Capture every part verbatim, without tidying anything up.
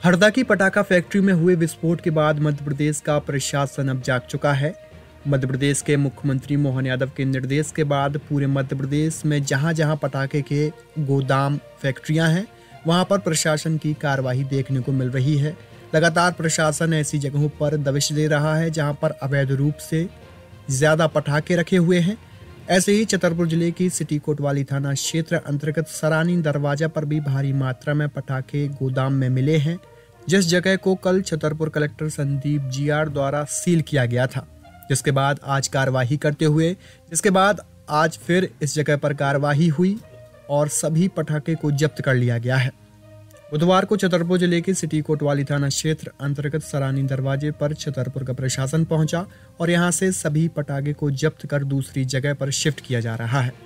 हरदा की पटाखा फैक्ट्री में हुए विस्फोट के बाद मध्य प्रदेश का प्रशासन अब जाग चुका है। मध्य प्रदेश के मुख्यमंत्री मोहन यादव के निर्देश के बाद पूरे मध्य प्रदेश में जहां जहां पटाखे के गोदाम फैक्ट्रियां हैं, वहां पर प्रशासन की कार्रवाई देखने को मिल रही है। लगातार प्रशासन ऐसी जगहों पर दबिश दे रहा है जहां पर अवैध रूप से ज्यादा पटाखे रखे हुए हैं। ऐसे ही छतरपुर जिले की सिटी कोतवाली थाना क्षेत्र अंतर्गत सरानी दरवाजा पर भी भारी मात्रा में पटाखे गोदाम में मिले हैं, जिस जगह को कल छतरपुर कलेक्टर संदीप जीआर द्वारा सील किया गया था। जिसके बाद आज कार्यवाही करते हुए जिसके बाद आज फिर इस जगह पर कार्यवाही हुई और सभी पटाखे को जब्त कर लिया गया है। बुधवार को छतरपुर जिले के सिटी कोतवाली थाना क्षेत्र अंतर्गत सरानी दरवाजे पर छतरपुर का प्रशासन पहुंचा और यहां से सभी पटाखे को जब्त कर दूसरी जगह पर शिफ्ट किया जा रहा है।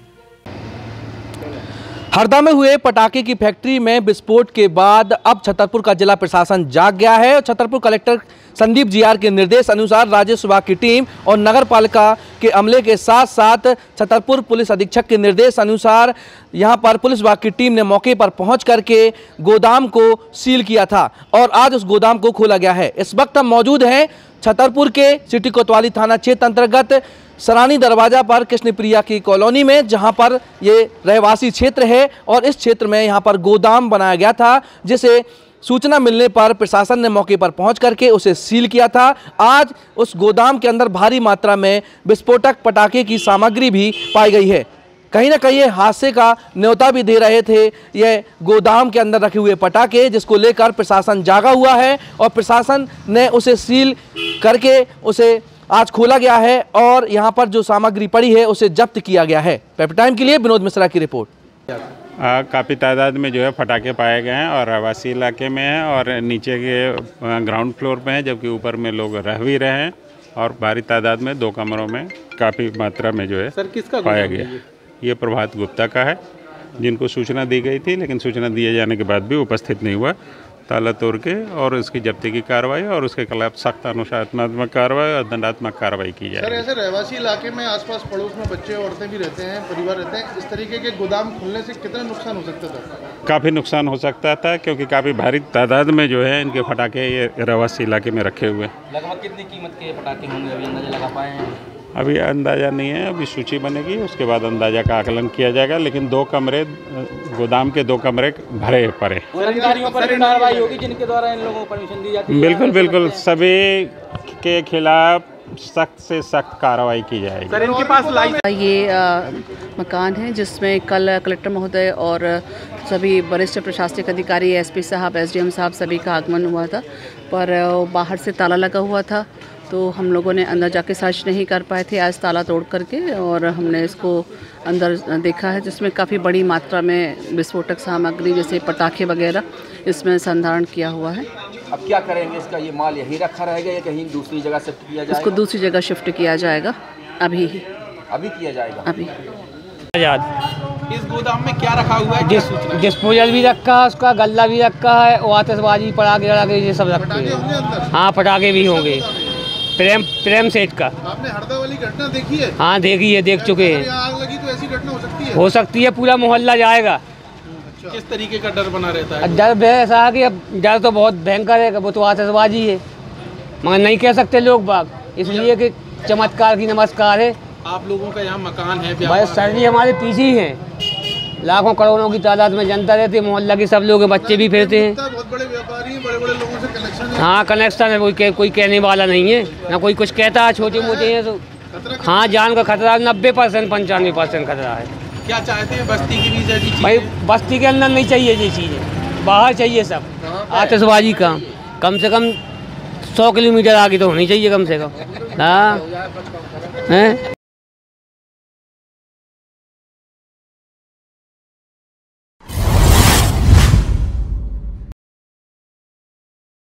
हरदा में हुए पटाखे की फैक्ट्री में विस्फोट के बाद अब छतरपुर का जिला प्रशासन जाग गया है और छतरपुर कलेक्टर संदीप जीआर के निर्देश अनुसार राजस्व विभाग की टीम और नगर पालिका के अमले के साथ साथ छतरपुर पुलिस अधीक्षक के निर्देश अनुसार यहां पर पुलिस विभाग की टीम ने मौके पर पहुंच करके गोदाम को सील किया था और आज उस गोदाम को खोला गया है। इस वक्त हम मौजूद हैं छतरपुर के सिटी कोतवाली थाना क्षेत्र अंतर्गत सरानी दरवाजा पर कृष्णप्रिया की कॉलोनी में, जहां पर ये रहवासी क्षेत्र है और इस क्षेत्र में यहां पर गोदाम बनाया गया था, जिसे सूचना मिलने पर प्रशासन ने मौके पर पहुंच करके उसे सील किया था। आज उस गोदाम के अंदर भारी मात्रा में विस्फोटक पटाखे की सामग्री भी पाई गई है। कहीं ना कहीं ये हादसे का न्योता भी दे रहे थे ये गोदाम के अंदर रखे हुए पटाखे, जिसको लेकर प्रशासन जागा हुआ है और प्रशासन ने उसे सील करके उसे आज खोला गया है और यहाँ पर जो सामग्री पड़ी है उसे जब्त किया गया है। पेपर टाइम के लिए विनोद मिश्रा की रिपोर्ट। काफ़ी तादाद में जो है पटाखे पाए गए हैं और आवासीय इलाके में हैं और नीचे के ग्राउंड फ्लोर पे हैं, जबकि ऊपर में लोग रह भी रहे हैं और भारी तादाद में दो कमरों में काफ़ी मात्रा में जो है सर किसका पाया गया। ये प्रभात गुप्ता का है, जिनको सूचना दी गई थी, लेकिन सूचना दिए जाने के बाद भी उपस्थित नहीं हुआ। ताला तोड़ के और उसकी जब्ती की कार्रवाई और उसके खिलाफ सख्त अनुशासनात्मक कार्रवाई और दंडात्मक कार्रवाई की जाए। सर ऐसे रहवासी इलाके में आसपास पड़ोस में बच्चे औरतें भी रहते हैं, परिवार रहते हैं, इस तरीके के गोदाम खुलने से कितना नुकसान हो सकता था? काफ़ी नुकसान हो सकता था, क्योंकि काफ़ी भारी तादाद में जो है इनके पटाखे ये रहवासी इलाके में रखे हुए। लगभग कितनी कीमत के पटाखे होंगे, अभी अंदाजा लगा पाए हैं? अभी अंदाज़ा नहीं है, अभी सूची बनेगी उसके बाद अंदाज़ा का आकलन किया जाएगा, लेकिन दो कमरे गोदाम के दो कमरे भरे पड़े। अधिकारियों पर कार्रवाई होगी जिनके द्वारा इन लोगों को परमिशन दी जाती है? बिल्कुल बिल्कुल, सभी के खिलाफ सख्त से सख्त कार्रवाई की जाएगी। सर इनके पास लाइसेंस ये आ, मकान है जिसमें कल कलेक्टर महोदय और सभी वरिष्ठ प्रशासनिक अधिकारी, एसपी साहब, एसडीएम साहब, सभी का आगमन हुआ था, पर बाहर से ताला लगा हुआ था तो हम लोगों ने अंदर जाके सर्च नहीं कर पाए थे आज ताला तोड़ करके, और हमने इसको अंदर देखा है जिसमें काफ़ी बड़ी मात्रा में विस्फोटक सामग्री जैसे पटाखे वगैरह इसमें संधारण किया हुआ है। अब क्या करेंगे, इसका ये माल यहीं रखा रहेगा या कहीं दूसरी जगह शिफ्ट किया जाएगा? इसको दूसरी जगह शिफ्ट किया जाएगा, अभी ही अभी किया जाएगा अभी। आजाद इस गोदाम में क्या रखा हुआ है? डिस, डिस्पोजल भी रखा है, उसका गल्ला भी रखा है और आतिशबाजी पटाखे वटाखे ये सब रखे हैं। हाँ पटाखे भी होंगे। प्रेम प्रेम सेठ का। आपने हरदा वाली घटना देखी है? हाँ देखी है, देख चुके हैं। आग लगी तो ऐसी घटना हो सकती है? हो सकती है, पूरा मोहल्ला जाएगा। अच्छा। किस तरीके का डर बना रहता है? डर ऐसा है कि अब डर तो बहुत भयंकर है, वो तो आतिशबाजी है, मगर नहीं कह सकते लोग बाग, इसलिए कि चमत्कार की नमस्कार है। आप लोगों का यहाँ मकान है? भाई सर जी हमारे पीछे ही है, लाखों करोड़ों की तादाद में जनता रहती है, मोहल्ला के सब लोग, बच्चे भी फिरते हैं। बहुत बड़े व्यापारी हैं, बड़े बड़े लोगों से कनेक्शन है। हाँ कनेक्शन है, कोई कह, कोई कहने वाला नहीं है ना, कोई कुछ कहता है, छोटे मोटे हैं तो हाँ जान का खतरा नब्बे परसेंट पंचानवे परसेंट खतरा है। क्या चाहते हैं बस्ती की भी? भाई बस्ती के अंदर नहीं चाहिए ये चीज़ें, बाहर चाहिए सब। आतिशबाजी का कम से कम सौ किलोमीटर आगे तो होनी चाहिए कम से कम। हाँ हैं